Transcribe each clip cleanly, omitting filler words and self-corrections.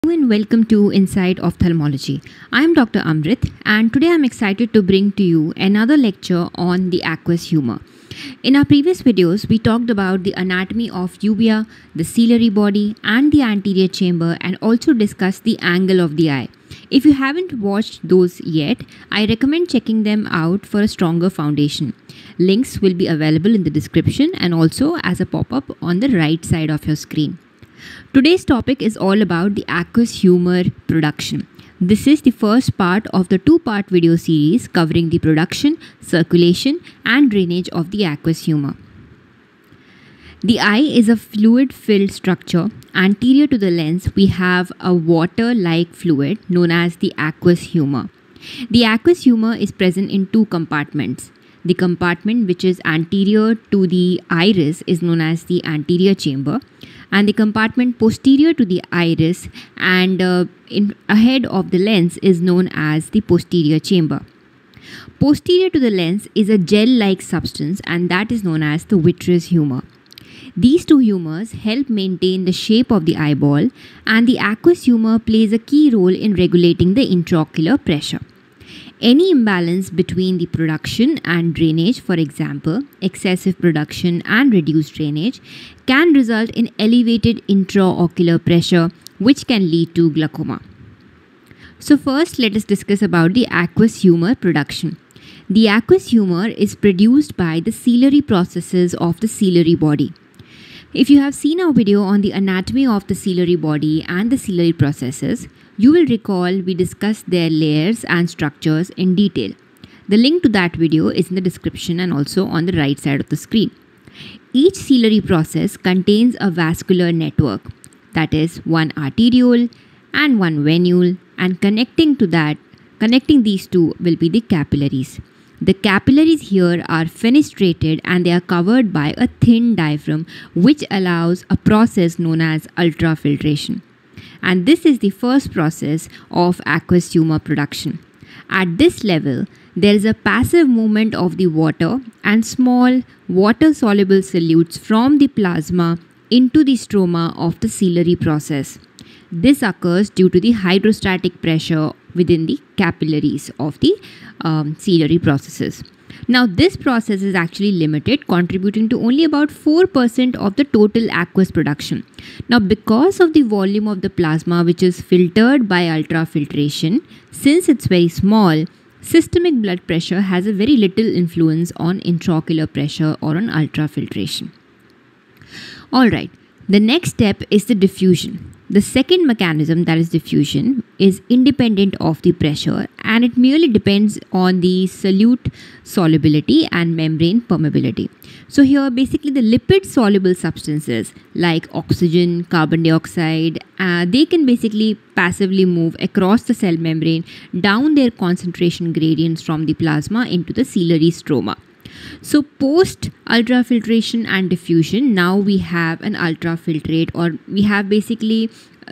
And welcome to Inside Ophthalmology. I am Dr. Amrit, and today I am excited to bring to you another lecture on the aqueous humor. In our previous videos, we talked about the anatomy of uvea, the ciliary body, and the anterior chamber, and also discussed the angle of the eye. If you haven't watched those yet, I recommend checking them out for a stronger foundation. Links will be available in the description and also as a pop-up on the right side of your screen. Today's topic is all about the aqueous humor production. This is the first part of the two-part video series covering the production, circulation, and drainage of the aqueous humor. The eye is a fluid-filled structure. Anterior to the lens, we have a water-like fluid known as the aqueous humor. The aqueous humor is present in two compartments. The compartment which is anterior to the iris is known as the anterior chamber, and the compartment posterior to the iris and ahead of the lens is known as the posterior chamber. Posterior to the lens is a gel-like substance, and that is known as the vitreous humor. These two humors help maintain the shape of the eyeball, and the aqueous humor plays a key role in regulating the intraocular pressure. Any imbalance between the production and drainage, for example, excessive production and reduced drainage, can result in elevated intraocular pressure, which can lead to glaucoma. So first, let us discuss about the aqueous humor production. The aqueous humor is produced by the ciliary processes of the ciliary body. If you have seen our video on the anatomy of the ciliary body and the ciliary processes, you will recall we discussed their layers and structures in detail. The link to that video is in the description and also on the right side of the screen. Each ciliary process contains a vascular network, that is one arteriole and one venule, and connecting these two will be the capillaries. The capillaries here are fenestrated and they are covered by a thin diaphragm, which allows a process known as ultrafiltration. And this is the first process of aqueous humor production. At this level, there is a passive movement of the water and small water-soluble solutes from the plasma into the stroma of the ciliary process. This occurs due to the hydrostatic pressure within the capillaries of the ciliary processes. Now, this process is actually limited, contributing to only about 4% of the total aqueous production. Now, because of the volume of the plasma which is filtered by ultrafiltration, since it's very small, systemic blood pressure has a very little influence on intraocular pressure or on ultrafiltration. Alright, the next step is the diffusion. The second mechanism, that is diffusion, is independent of the pressure, and it merely depends on the solute solubility and membrane permeability. So here basically the lipid soluble substances like oxygen, carbon dioxide, they can basically passively move across the cell membrane down their concentration gradients from the plasma into the ciliary stroma. So post ultrafiltration and diffusion, now we have an ultrafiltrate, or we have basically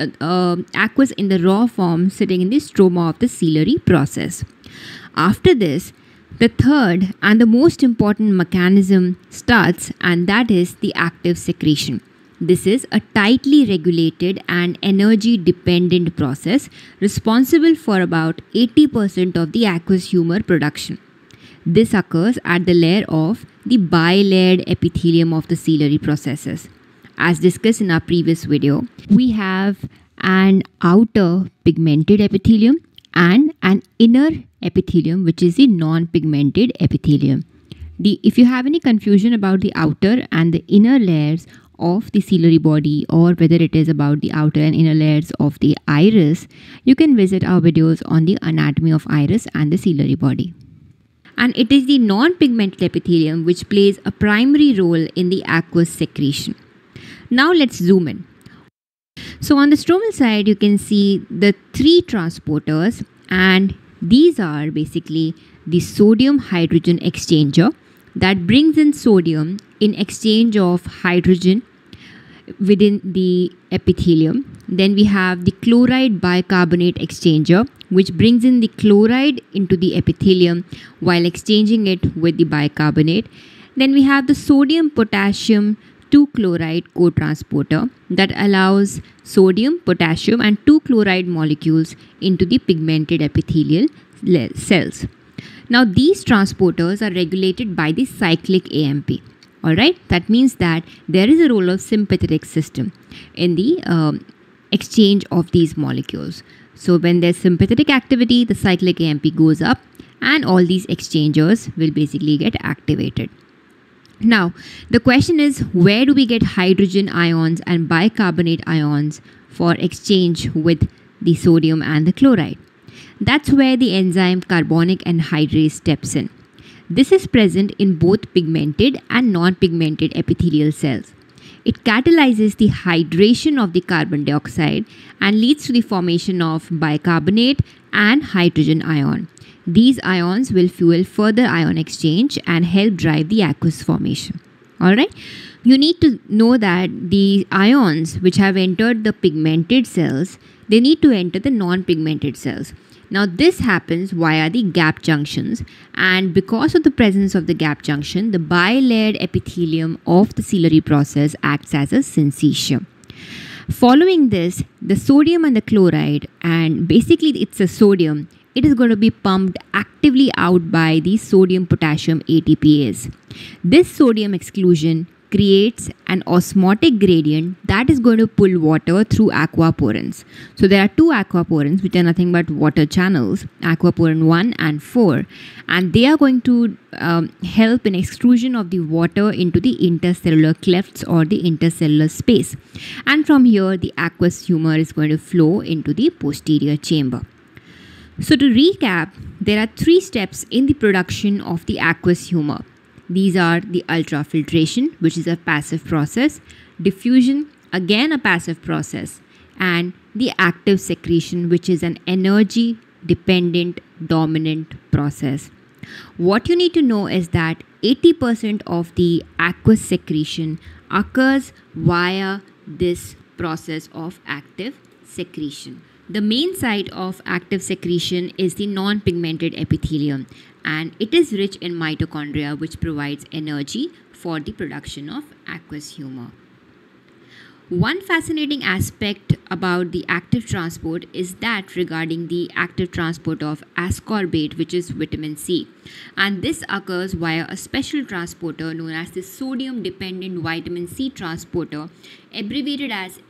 aqueous in the raw form sitting in the stroma of the ciliary process. After this, the third and the most important mechanism starts, and that is the active secretion. This is a tightly regulated and energy dependent process responsible for about 80% of the aqueous humor production. This occurs at the layer of the bilayered epithelium of the ciliary processes. As discussed in our previous video, we have an outer pigmented epithelium and an inner epithelium, which is the non-pigmented epithelium. If you have any confusion about the outer and the inner layers of the ciliary body, or whether it is about the outer and inner layers of the iris, you can visit our videos on the anatomy of iris and the ciliary body. And it is the non-pigmented epithelium which plays a primary role in the aqueous secretion. Now let's zoom in. So on the stromal side, you can see the three transporters, and these are basically the sodium-hydrogen exchanger that brings in sodium in exchange of hydrogen within the epithelium. Then we have the chloride bicarbonate exchanger, which brings in the chloride into the epithelium while exchanging it with the bicarbonate. Then we have the sodium potassium 2-chloride co-transporter that allows sodium, potassium and 2-chloride molecules into the pigmented epithelial cells. Now these transporters are regulated by the cyclic AMP. Alright, that means that there is a role of sympathetic system in the exchange of these molecules. So when there's sympathetic activity, the cyclic AMP goes up and all these exchangers will basically get activated. Now, the question is, where do we get hydrogen ions and bicarbonate ions for exchange with the sodium and the chloride? That's where the enzyme carbonic anhydrase steps in. This is present in both pigmented and non-pigmented epithelial cells. It catalyzes the hydration of the carbon dioxide and leads to the formation of bicarbonate and hydrogen ion. These ions will fuel further ion exchange and help drive the aqueous formation. Alright, you need to know that the ions which have entered the pigmented cells, they need to enter the non-pigmented cells. Now this happens via the gap junctions, and because of the presence of the gap junction, the bilayered epithelium of the ciliary process acts as a syncytium. Following this, the sodium and the chloride, and basically it's a sodium, it is going to be pumped actively out by the sodium-potassium ATPase. This sodium exclusion creates an osmotic gradient that is going to pull water through aquaporins. So there are two aquaporins which are nothing but water channels, aquaporin 1 and 4, and they are going to help in extrusion of the water into the intercellular clefts or the intercellular space. And from here the aqueous humor is going to flow into the posterior chamber. So to recap, there are 3 steps in the production of the aqueous humor. These are the ultrafiltration, which is a passive process, diffusion, again a passive process, and the active secretion, which is an energy dependent dominant process. What you need to know is that 80% of the aqueous secretion occurs via this process of active secretion. The main site of active secretion is the non-pigmented epithelium, and it is rich in mitochondria, which provides energy for the production of aqueous humor. One fascinating aspect about the active transport is that regarding the active transport of ascorbate, which is vitamin C, and this occurs via a special transporter known as the sodium dependent vitamin C transporter, abbreviated as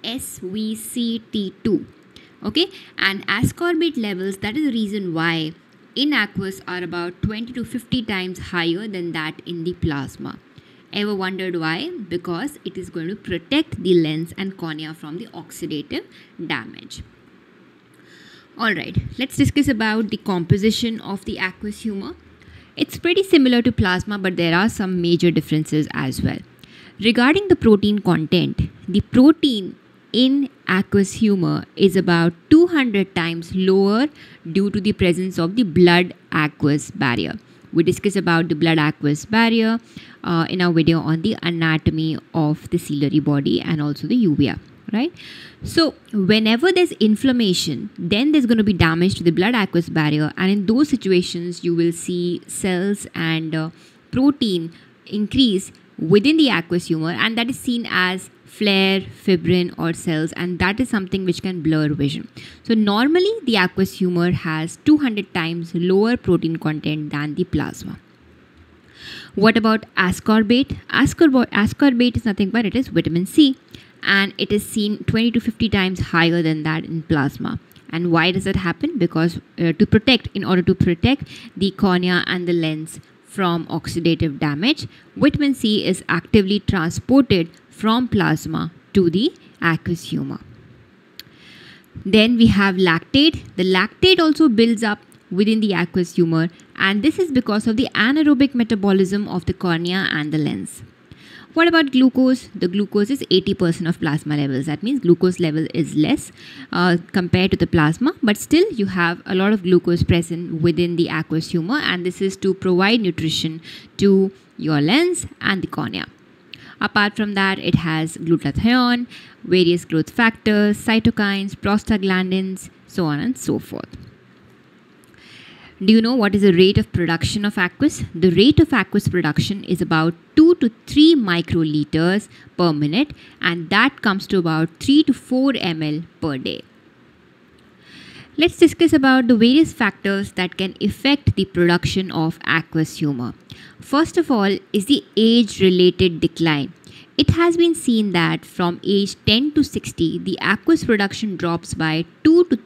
SVCT2. Okay, and ascorbate levels, that is the reason why in aqueous are about 20 to 50 times higher than that in the plasma. Ever wondered why? Because it is going to protect the lens and cornea from the oxidative damage. Alright, let's discuss about the composition of the aqueous humor. It's pretty similar to plasma, but there are some major differences as well. Regarding the protein content, the protein in aqueous humor is about 200 times lower due to the presence of the blood aqueous barrier. We discussed about the blood aqueous barrier in our video on the anatomy of the ciliary body and also the uvea, right? So whenever there's inflammation, then there's going to be damage to the blood aqueous barrier, and in those situations you will see cells and protein increase within the aqueous humor, and that is seen as flare, fibrin or cells, and that is something which can blur vision. So normally the aqueous humor has 200 times lower protein content than the plasma. What about ascorbate? Ascorbate is nothing but it is vitamin C, and it is seen 20 to 50 times higher than that in plasma. And why does that happen? Because in order to protect the cornea and the lens from oxidative damage, vitamin C is actively transported from plasma to the aqueous humor. Then we have lactate. The lactate also builds up within the aqueous humor, and this is because of the anaerobic metabolism of the cornea and the lens. What about glucose? The glucose is 80% of plasma levels. That means glucose level is less compared to the plasma, but still you have a lot of glucose present within the aqueous humor, and this is to provide nutrition to your lens and the cornea. Apart from that, it has glutathione, various growth factors, cytokines, prostaglandins, so on and so forth. Do you know what is the rate of production of aqueous? The rate of aqueous production is about 2 to 3 microliters per minute, and that comes to about 3 to 4 ml per day. Let's discuss about the various factors that can affect the production of aqueous humor. First of all is the age-related decline. It has been seen that from age 10 to 60, the aqueous production drops by 2 to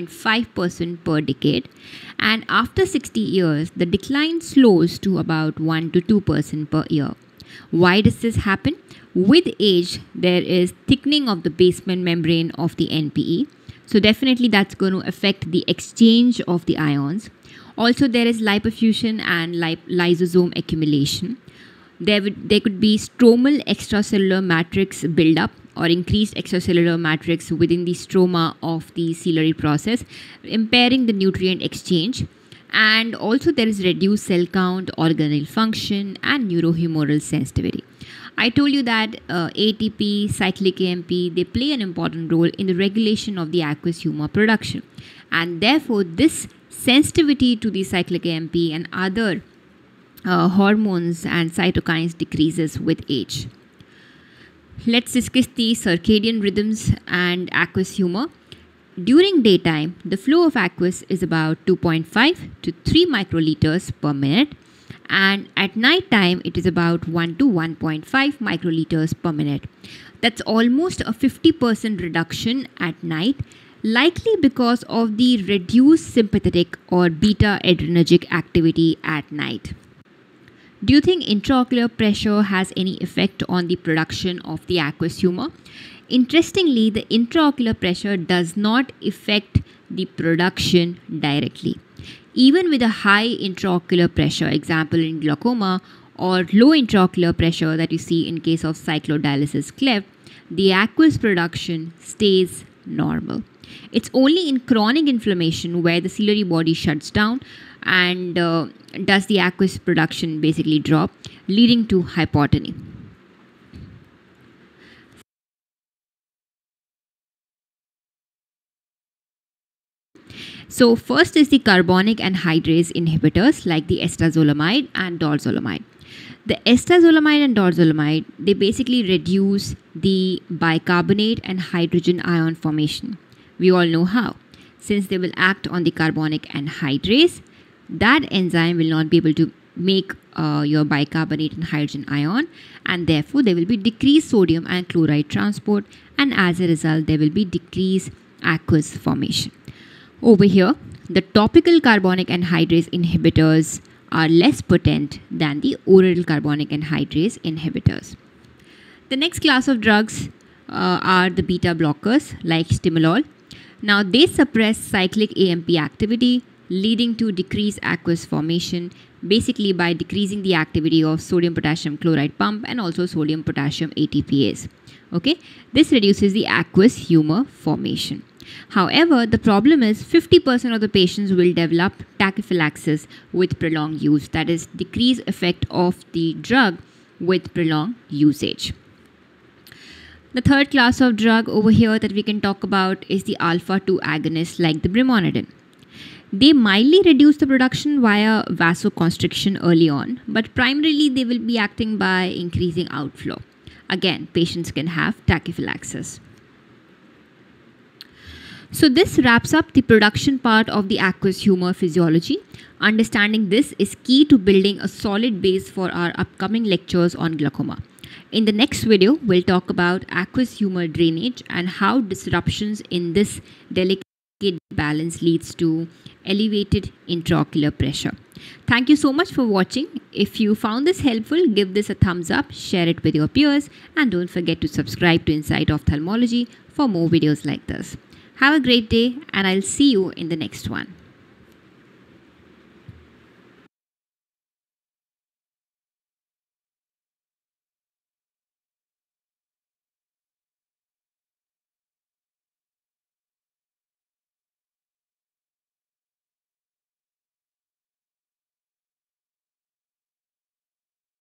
3.5% per decade, and after 60 years, the decline slows to about 1 to 2% per year. Why does this happen? With age, there is thickening of the basement membrane of the NPE. So definitely that's going to affect the exchange of the ions. Also, there is lipofuscin and lysosome accumulation. There could be stromal extracellular matrix buildup or increased extracellular matrix within the stroma of the ciliary process, impairing the nutrient exchange. And also there is reduced cell count, organelle function, and neurohumoral sensitivity. I told you that ATP, cyclic AMP, they play an important role in the regulation of the aqueous humor production. And therefore, this sensitivity to the cyclic AMP and other hormones and cytokines decreases with age. Let's discuss the circadian rhythms and aqueous humor. During daytime, the flow of aqueous is about 2.5 to 3 microliters per minute, and at night time it is about 1 to 1.5 microliters per minute. That's almost a 50% reduction at night, likely because of the reduced sympathetic or beta adrenergic activity at night. Do you think intraocular pressure has any effect on the production of the aqueous humor? Interestingly, the intraocular pressure does not affect the production directly. Even with a high intraocular pressure, example in glaucoma, or low intraocular pressure that you see in case of cyclodialysis cleft, the aqueous production stays normal. It's only in chronic inflammation where the ciliary body shuts down and does the aqueous production basically drop, leading to hypotony. So first is the carbonic anhydrase inhibitors like the estazolamide and dorzolamide. The estazolamide and dorzolamide, they basically reduce the bicarbonate and hydrogen ion formation. We all know how. Since they will act on the carbonic anhydrase, that enzyme will not be able to make your bicarbonate and hydrogen ion, and therefore there will be decreased sodium and chloride transport, and as a result there will be decreased aqueous formation. Over here, the topical carbonic anhydrase inhibitors are less potent than the oral carbonic anhydrase inhibitors. The next class of drugs are the beta blockers like stimulol. Now they suppress cyclic AMP activity, leading to decreased aqueous formation, basically by decreasing the activity of sodium potassium chloride pump and also sodium potassium ATPase. Okay, this reduces the aqueous humor formation. However, the problem is 50% of the patients will develop tachyphylaxis with prolonged use, that is decreased effect of the drug with prolonged usage. The third class of drug over here that we can talk about is the alpha-2 agonists like the brimonidine. They mildly reduce the production via vasoconstriction early on, but primarily they will be acting by increasing outflow. Again, patients can have tachyphylaxis. So this wraps up the production part of the aqueous humor physiology. Understanding this is key to building a solid base for our upcoming lectures on glaucoma. In the next video, we'll talk about aqueous humor drainage and how disruptions in this delicate balance leads to elevated intraocular pressure. Thank you so much for watching. If you found this helpful, give this a thumbs up, share it with your peers, and don't forget to subscribe to Insight Ophthalmology for more videos like this. Have a great day, and I'll see you in the next one.